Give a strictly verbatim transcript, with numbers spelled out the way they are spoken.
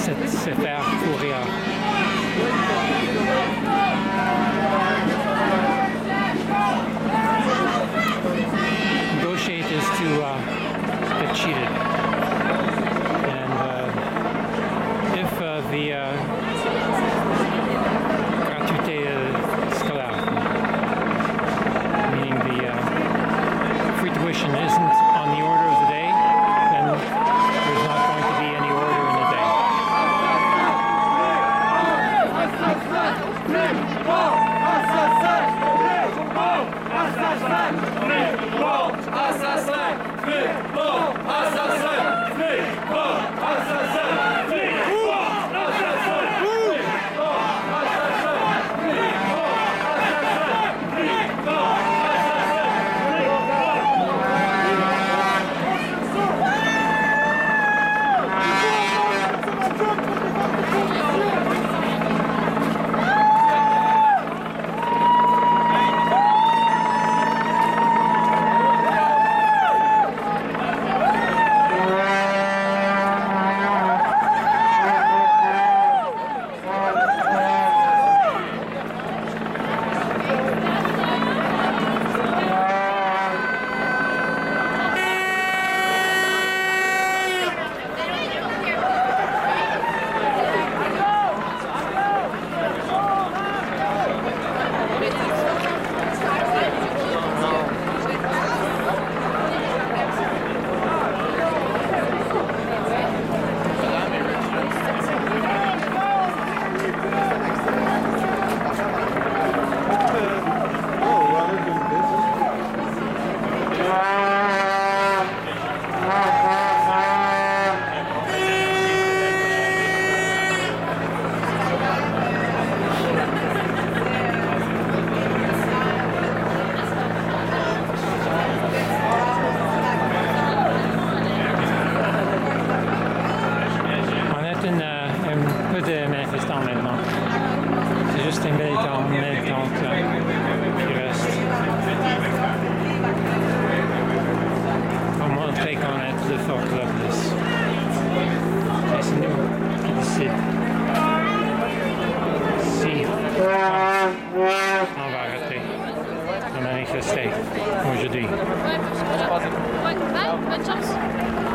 se faire courir. Negotiate is to uh, get cheated. And uh, if uh, the uh, gratuité scolaire, meaning the uh, free tuition, isn't on the order of the day, then there's not going to be any order in the day. Un peu de manifestants maintenant. C'est juste une militante, militante euh, qui reste. Pour montrer qu'on est plus fort que la police. Et c'est nous qui décidons si on va arrêter de manifester aujourd'hui. Ouais, bonne chance.